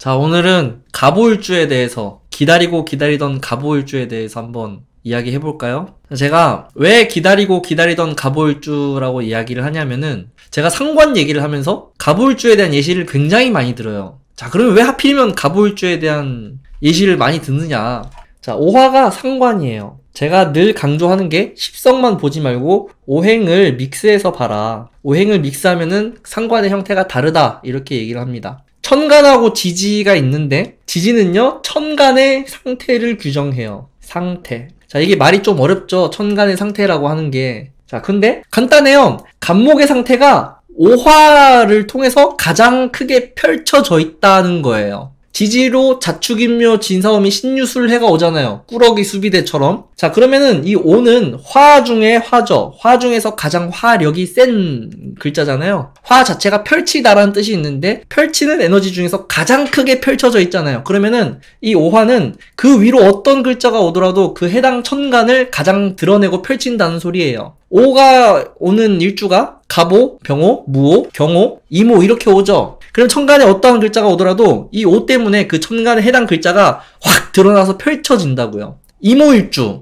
자, 오늘은 갑오일주에 대해서, 기다리고 기다리던 갑오일주에 대해서 한번 이야기 해볼까요? 제가 왜 기다리고 기다리던 갑오일주라고 이야기를 하냐면은, 제가 상관 얘기를 하면서 갑오일주에 대한 예시를 굉장히 많이 들어요. 자, 그러면 왜 하필이면 갑오일주에 대한 예시를 많이 듣느냐? 자, 오화가 상관이에요. 제가 늘 강조하는 게 십성만 보지 말고 오행을 믹스해서 봐라. 오행을 믹스하면은 상관의 형태가 다르다. 이렇게 얘기를 합니다. 천간하고 지지가 있는데, 지지는요, 천간의 상태를 규정해요. 상태. 자, 이게 말이 좀 어렵죠? 천간의 상태라고 하는 게. 자, 근데 간단해요. 갑목의 상태가 오화를 통해서 가장 크게 펼쳐져 있다는 거예요. 지지로 자축인묘 진사오미 신유술 해가 오잖아요. 꾸러기 수비대처럼. 자, 그러면은 이 오는 화 중에 화죠. 화 중에서 가장 화력이 센 글자잖아요. 화 자체가 펼치다라는 뜻이 있는데, 펼치는 에너지 중에서 가장 크게 펼쳐져 있잖아요. 그러면은 이 오화는 그 위로 어떤 글자가 오더라도 그 해당 천간을 가장 드러내고 펼친다는 소리예요. 오가 오는 일주가 갑오, 병오, 무오, 경오, 이모 이렇게 오죠. 그럼 천간에 어떠한 글자가 오더라도 이 오 때문에 그 천간에 해당 글자가 확 드러나서 펼쳐진다고요. 이모일주,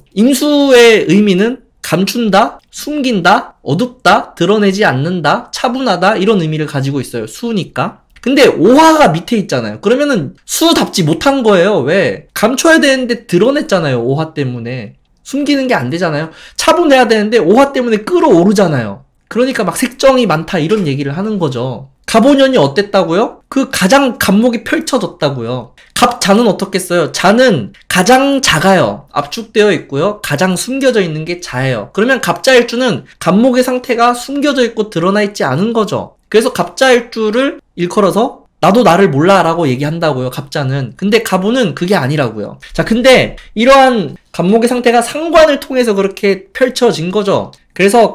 임수의 의미는 감춘다, 숨긴다, 어둡다, 드러내지 않는다, 차분하다 이런 의미를 가지고 있어요. 수니까. 근데 오화가 밑에 있잖아요. 그러면은 수답지 못한 거예요. 왜? 감춰야 되는데 드러냈잖아요. 오화 때문에. 숨기는 게 안 되잖아요. 차분해야 되는데 오화 때문에 끌어오르잖아요. 그러니까 막 색정이 많다 이런 얘기를 하는 거죠. 갑오년이 어땠다고요? 그 가장 갑목이 펼쳐졌다고요. 갑자는 어떻겠어요? 자는 가장 작아요. 압축되어 있고요. 가장 숨겨져 있는 게 자예요. 그러면 갑자일주는 갑목의 상태가 숨겨져 있고 드러나 있지 않은 거죠. 그래서 갑자일주를 일컬어서 나도 나를 몰라 라고 얘기한다고요. 갑자는. 근데 갑오는 그게 아니라고요. 자, 근데 이러한 갑목의 상태가 상관을 통해서 그렇게 펼쳐진 거죠. 그래서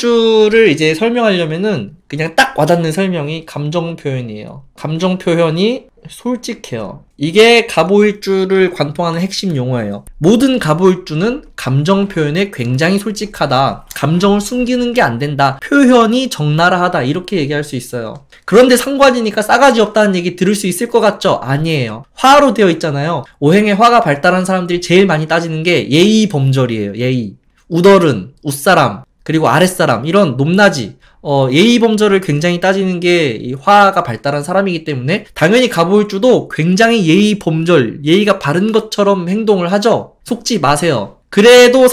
갑오일주를 이제 설명하려면은 그냥 딱 와닿는 설명이 감정 표현이에요. 감정 표현이 솔직해요. 이게 갑오일주를 관통하는 핵심 용어예요. 모든 갑오일주는 감정 표현에 굉장히 솔직하다. 감정을 숨기는 게 안 된다. 표현이 적나라하다. 이렇게 얘기할 수 있어요. 그런데 상관이니까 싸가지 없다는 얘기 들을 수 있을 것 같죠? 아니에요. 화로 되어 있잖아요. 오행에 화가 발달한 사람들이 제일 많이 따지는 게 예의 범절이에요. 예의. 우덜은, 웃사람, 그리고 아랫사람, 이런 높낮이, 예의 범절을 굉장히 따지는 게 이 화가 발달한 사람이기 때문에 당연히 갑오일주도 굉장히 예의 범절, 예의가 바른 것처럼 행동을 하죠. 속지 마세요. 그래도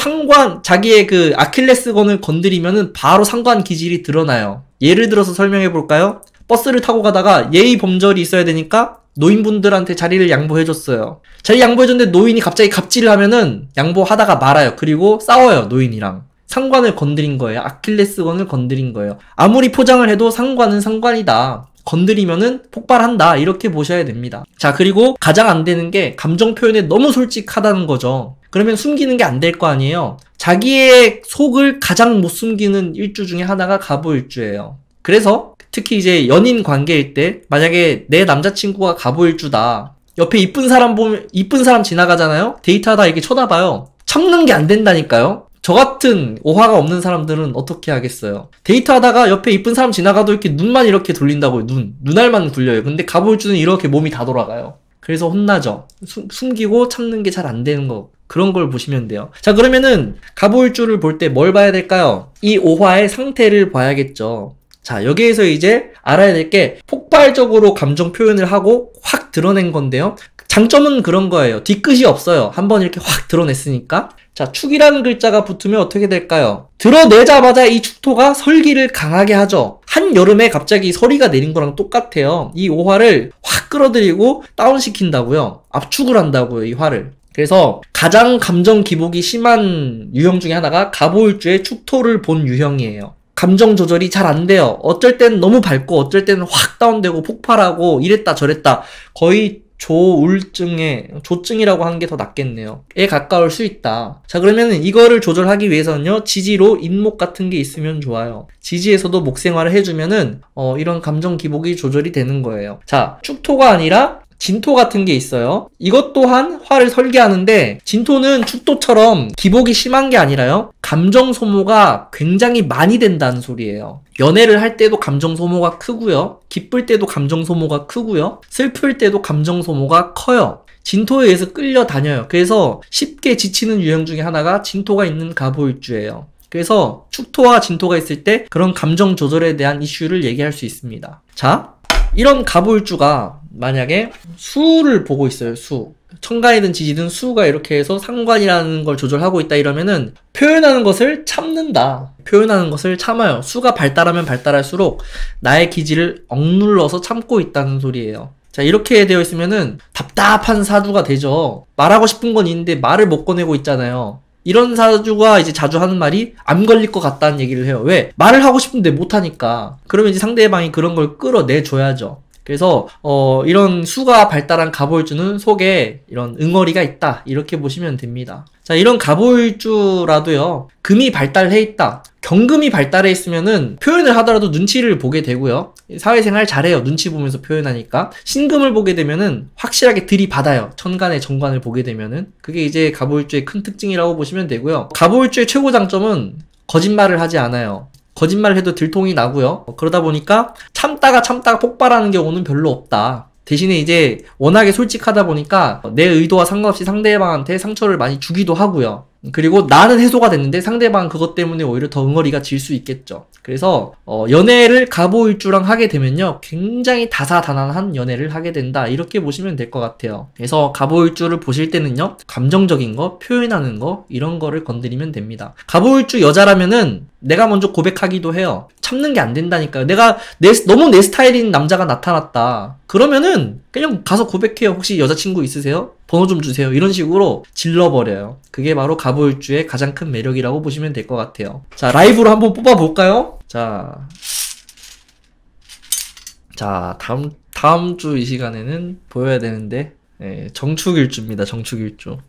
자기의 그 아킬레스건을 건드리면은 바로 상관 기질이 드러나요. 예를 들어서 설명해 볼까요? 버스를 타고 가다가 예의 범절이 있어야 되니까 노인분들한테 자리를 양보해줬어요. 자리 양보해줬는데 노인이 갑자기 갑질을 하면은 양보하다가 말아요. 그리고 싸워요, 노인이랑. 상관을 건드린 거예요. 아킬레스건을 건드린 거예요. 아무리 포장을 해도 상관은 상관이다. 건드리면은 폭발한다. 이렇게 보셔야 됩니다. 자, 그리고 가장 안 되는 게 감정 표현에 너무 솔직하다는 거죠. 그러면 숨기는 게 안 될 거 아니에요. 자기의 속을 가장 못 숨기는 일주 중에 하나가 갑오일주예요. 그래서 특히 이제 연인 관계일 때 만약에 내 남자친구가 갑오일주다. 옆에 이쁜 사람 지나가잖아요. 데이트하다 이렇게 쳐다봐요. 참는 게 안 된다니까요. 저 같은 오화가 없는 사람들은 어떻게 하겠어요? 데이트하다가 옆에 이쁜 사람 지나가도 이렇게 눈만 이렇게 돌린다고요. 눈알만 굴려요. 근데 갑오일주는 이렇게 몸이 다 돌아가요. 그래서 혼나죠. 숨기고 참는 게 잘 안 되는 거. 그런 걸 보시면 돼요. 자, 그러면은 갑오일주를 볼 때 뭘 봐야 될까요? 이 오화의 상태를 봐야겠죠. 자, 여기에서 이제 알아야 될 게 폭발적으로 감정 표현을 하고 확 드러낸 건데요. 장점은 그런 거예요. 뒤끝이 없어요. 한번 이렇게 확 드러냈으니까. 자, 축이라는 글자가 붙으면 어떻게 될까요? 드러내자마자 이 축토가 설기를 강하게 하죠. 한여름에 갑자기 서리가 내린 거랑 똑같아요. 이 오화를 확 끌어들이고 다운시킨다고요. 압축을 한다고요, 이 화를. 그래서 가장 감정 기복이 심한 유형 중에 하나가 갑오일주의 축토를 본 유형이에요. 감정 조절이 잘 안 돼요. 어쩔 땐 너무 밝고 어쩔 때는 확 다운되고 폭발하고 이랬다 저랬다. 거의 조증이라고 하는 게 더 낫겠네요. 에 가까울 수 있다. 자, 그러면은 이거를 조절하기 위해서는요, 지지로 인목 같은 게 있으면 좋아요. 지지에서도 목 생활을 해주면은, 이런 감정 기복이 조절이 되는 거예요. 자, 축토가 아니라 진토 같은 게 있어요. 이것 또한 화를 설계하는데 진토는 축토처럼 기복이 심한 게 아니라요. 감정 소모가 굉장히 많이 된다는 소리예요. 연애를 할 때도 감정 소모가 크고요. 기쁠 때도 감정 소모가 크고요. 슬플 때도 감정 소모가 커요. 진토에 의해서 끌려다녀요. 그래서 쉽게 지치는 유형 중에 하나가 진토가 있는 갑오일주예요. 그래서 축토와 진토가 있을 때 그런 감정 조절에 대한 이슈를 얘기할 수 있습니다. 자, 이런 갑오일주가 만약에 수를 보고 있어요. 수. 천간이든 지지든 수가 이렇게 해서 상관이라는 걸 조절하고 있다 이러면은 표현하는 것을 참는다. 표현하는 것을 참아요. 수가 발달하면 발달할수록 나의 기질을 억눌러서 참고 있다는 소리예요. 자, 이렇게 되어 있으면은 답답한 사주가 되죠. 말하고 싶은 건 있는데 말을 못 꺼내고 있잖아요. 이런 사주가 이제 자주 하는 말이 암 걸릴 것 같다는 얘기를 해요. 왜? 말을 하고 싶은데 못하니까. 그러면 이제 상대방이 그런 걸 끌어내줘야죠. 그래서 이런 수가 발달한 갑오일주는 속에 이런 응어리가 있다. 이렇게 보시면 됩니다. 자, 이런 갑오일주라도요. 금이 발달해 있다. 경금이 발달해 있으면은 표현을 하더라도 눈치를 보게 되고요. 사회생활 잘해요. 눈치 보면서 표현하니까. 신금을 보게 되면은 확실하게 들이받아요. 천간의 정관을 보게 되면은. 그게 이제 갑오일주의 큰 특징이라고 보시면 되고요. 갑오일주의 최고 장점은 거짓말을 하지 않아요. 거짓말을 해도 들통이 나고요. 그러다 보니까 참다가 폭발하는 경우는 별로 없다. 대신에 이제 워낙에 솔직하다 보니까 내 의도와 상관없이 상대방한테 상처를 많이 주기도 하고요. 그리고 나는 해소가 됐는데 상대방은 그것 때문에 오히려 더 응어리가 질 수 있겠죠. 그래서 연애를 갑오일주랑 하게 되면요. 굉장히 다사다난한 연애를 하게 된다. 이렇게 보시면 될 것 같아요. 그래서 갑오일주를 보실 때는요. 감정적인 거, 표현하는 거 이런 거를 건드리면 됩니다. 갑오일주 여자라면은 내가 먼저 고백하기도 해요. 참는 게 안 된다니까요. 내가 너무 내 스타일인 남자가 나타났다. 그러면은 그냥 가서 고백해요. 혹시 여자친구 있으세요? 번호 좀 주세요. 이런 식으로 질러버려요. 그게 바로 갑오일주의 가장 큰 매력이라고 보시면 될 것 같아요. 자, 라이브로 한번 뽑아볼까요? 자, 다음 주 이 시간에는 보여야 되는데 정축일주입니다. 정축일주.